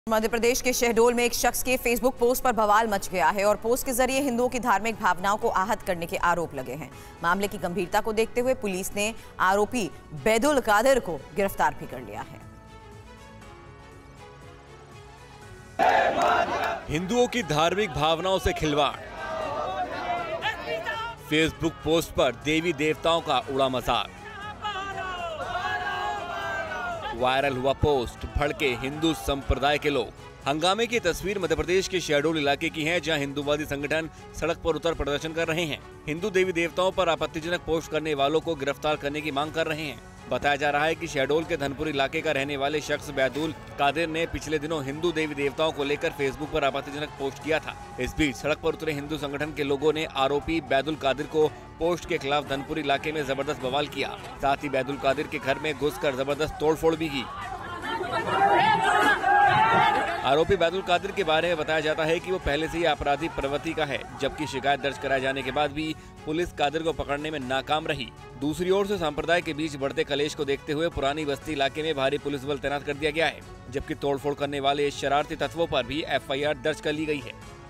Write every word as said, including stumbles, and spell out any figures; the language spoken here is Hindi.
मध्य प्रदेश के शहडोल में एक शख्स के फेसबुक पोस्ट पर बवाल मच गया है और पोस्ट के जरिए हिंदुओं की धार्मिक भावनाओं को आहत करने के आरोप लगे हैं। मामले की गंभीरता को देखते हुए पुलिस ने आरोपी बैदुल कादिर को गिरफ्तार भी कर लिया है। हिंदुओं की धार्मिक भावनाओं से खिलवाड़, फेसबुक पोस्ट पर देवी देवताओं का उड़ा मजाक, वायरल हुआ पोस्ट, भड़के हिंदू संप्रदाय के लोग। हंगामे की तस्वीर मध्य प्रदेश के शहडोल इलाके की है, जहां हिंदूवादी संगठन सड़क पर उतर प्रदर्शन कर रहे हैं। हिंदू देवी देवताओं पर आपत्तिजनक पोस्ट करने वालों को गिरफ्तार करने की मांग कर रहे हैं। बताया जा रहा है कि शहडोल के धनपुर इलाके का रहने वाले शख्स बैदुल कादिर ने पिछले दिनों हिंदू देवी देवताओं को लेकर फेसबुक पर आपत्तिजनक पोस्ट किया था। इस बीच सड़क पर उतरे हिंदू संगठन के लोगों ने आरोपी बैदुल कादिर को पोस्ट के खिलाफ धनपुर इलाके में जबरदस्त बवाल किया। साथ ही बैदुल कादिर के घर में घुसकर जबरदस्त तोड़फोड़ भी की। आरोपी बैदुल कादिर के बारे में बताया जाता है कि वो पहले से ही आपराधिक प्रवृत्ति का है, जबकि शिकायत दर्ज कराए जाने के बाद भी पुलिस कादिर को पकड़ने में नाकाम रही। दूसरी ओर से संप्रदाय के बीच बढ़ते कलेश को देखते हुए पुरानी बस्ती इलाके में भारी पुलिस बल तैनात कर दिया गया है, जबकि तोड़फोड़ करने वाले शरारती तत्वों पर भी एफ आई आर दर्ज कर ली गई है।